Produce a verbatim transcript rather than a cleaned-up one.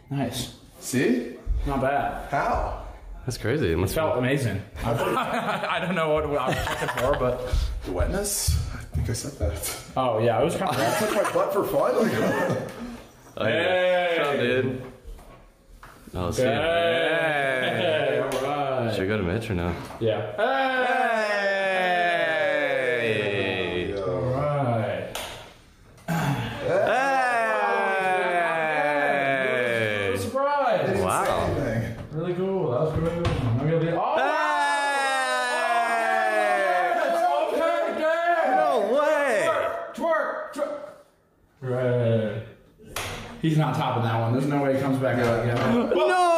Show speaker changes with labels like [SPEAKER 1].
[SPEAKER 1] Nice.
[SPEAKER 2] See?
[SPEAKER 1] Not bad.
[SPEAKER 2] How?
[SPEAKER 3] That's crazy. It
[SPEAKER 1] It
[SPEAKER 3] must
[SPEAKER 1] felt amazing. I don't know what I was looking for, but...
[SPEAKER 2] The wetness? I think I said that.
[SPEAKER 1] Oh, yeah, it was kind of...
[SPEAKER 2] I took my butt for fun.
[SPEAKER 3] Oh, yeah.
[SPEAKER 1] Hey!
[SPEAKER 3] What's up, dude? Oh, let's see.
[SPEAKER 1] Hey!
[SPEAKER 3] Hey!
[SPEAKER 1] Alright.
[SPEAKER 3] Should we go to Mitch or no?
[SPEAKER 1] Yeah.
[SPEAKER 3] Hey!
[SPEAKER 1] Alright.
[SPEAKER 3] Hey!
[SPEAKER 1] Surprise!
[SPEAKER 3] Wow.
[SPEAKER 1] Really cool. That was good. I'm gonna be... Oh! Twerk! Twerk! Right. He's not topping that one. There's no way he comes back out again.
[SPEAKER 3] No!